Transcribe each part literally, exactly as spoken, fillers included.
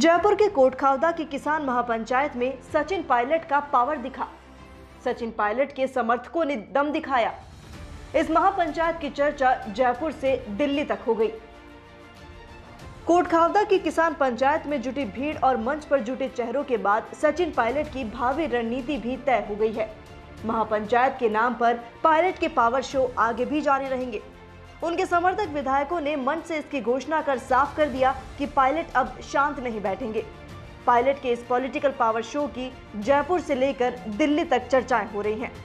जयपुर के कोटखावदा की किसान महापंचायत में सचिन पायलट का पावर दिखा। सचिन पायलट के समर्थकों ने दम दिखाया। इस महापंचायत की चर्चा जयपुर से दिल्ली तक हो गई। कोटखावदा की किसान पंचायत में जुटी भीड़ और मंच पर जुटे चेहरों के बाद सचिन पायलट की भावी रणनीति भी तय हो गई है। महापंचायत के नाम पर पायलट के पावर शो आगे भी जारी रहेंगे। उनके समर्थक विधायकों ने मंच से इसकी घोषणा कर साफ कर दिया कि पायलट अब शांत नहीं बैठेंगे। पायलट के इस पॉलिटिकल पावर शो की जयपुर से लेकर दिल्ली तक चर्चाएं हो रही हैं।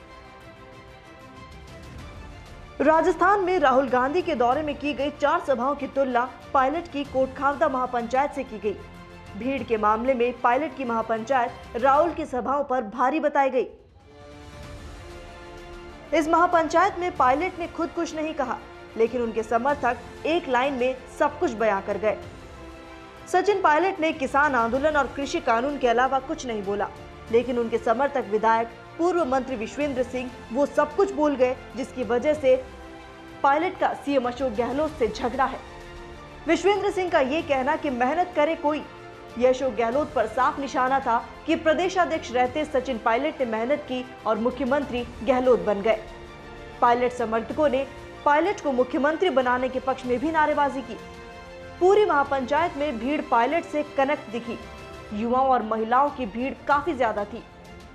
राजस्थान में राहुल गांधी के दौरे में की गई चार सभाओं की तुलना पायलट की कोटखावदा महापंचायत से की गई। भीड़ के मामले में पायलट की महापंचायत राहुल की सभाओं पर भारी बताई गई। इस महापंचायत में पायलट ने खुद कुछ नहीं कहा, लेकिन उनके समर्थक एक लाइन में सब कुछ बयां कर गए। सचिन पायलट ने किसान आंदोलन और कृषि कानून के अलावा कुछ नहीं बोला, लेकिन उनके समर्थक विधायक पूर्व मंत्री विश्वेंद्र सिंह वो सब कुछ बोल गए, जिसकी वजह से पायलट का सीएम अशोक गहलोत से झगड़ा है। विश्वेंद्र सिंह का ये कहना कि मेहनत करे कोई, यह अशोक गहलोत पर साफ निशाना था कि प्रदेशाध्यक्ष रहते सचिन पायलट ने मेहनत की और मुख्यमंत्री गहलोत बन गए। पायलट समर्थकों ने पायलट को मुख्यमंत्री बनाने के पक्ष में भी नारेबाजी की। पूरी महापंचायत में भीड़ पायलट से कनेक्ट दिखी। युवाओं और महिलाओं की भीड़ काफी ज्यादा थी।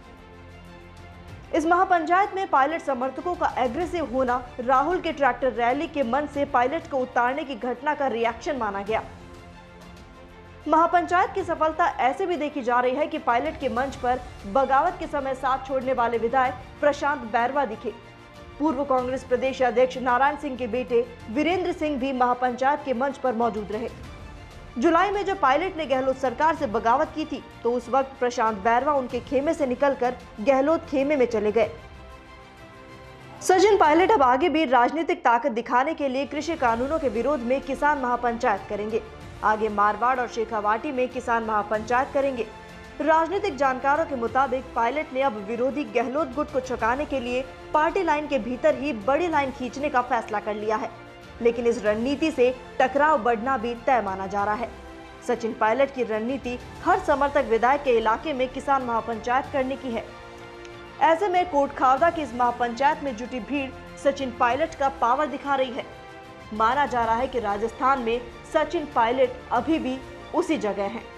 इस महापंचायत में पायलट समर्थकों का एग्रेसिव होना राहुल के ट्रैक्टर रैली के मन से पायलट को उतारने की घटना का रिएक्शन माना गया। महापंचायत की सफलता ऐसे भी देखी जा रही है कि पायलट के मंच पर बगावत के समय साथ छोड़ने वाले विधायक प्रशांत बैरवा दिखे। पूर्व कांग्रेस प्रदेश अध्यक्ष नारायण सिंह के बेटे वीरेंद्र सिंह भी महापंचायत के मंच पर मौजूद रहे। जुलाई में जब पायलट ने गहलोत सरकार से बगावत की थी, तो उस वक्त प्रशांत बैरवा उनके खेमे से निकलकर गहलोत खेमे में चले गए। सचिन पायलट अब आगे भी राजनीतिक ताकत दिखाने के लिए कृषि कानूनों के विरोध में किसान महापंचायत करेंगे। आगे मारवाड़ और शेखावाटी में किसान महापंचायत करेंगे। राजनीतिक जानकारों के मुताबिक पायलट ने अब विरोधी गहलोत गुट को छकाने के लिए पार्टी लाइन के भीतर ही बड़ी लाइन खींचने का फैसला कर लिया है, लेकिन इस रणनीति से टकराव बढ़ना भी तय माना जा रहा है। सचिन पायलट की रणनीति हर समर्थक विधायक के इलाके में किसान महापंचायत करने की है। ऐसे में कोटखावदा की इस महापंचायत में जुटी भीड़ सचिन पायलट का पावर दिखा रही है। माना जा रहा है कि राजस्थान में सचिन पायलट अभी भी उसी जगह हैं।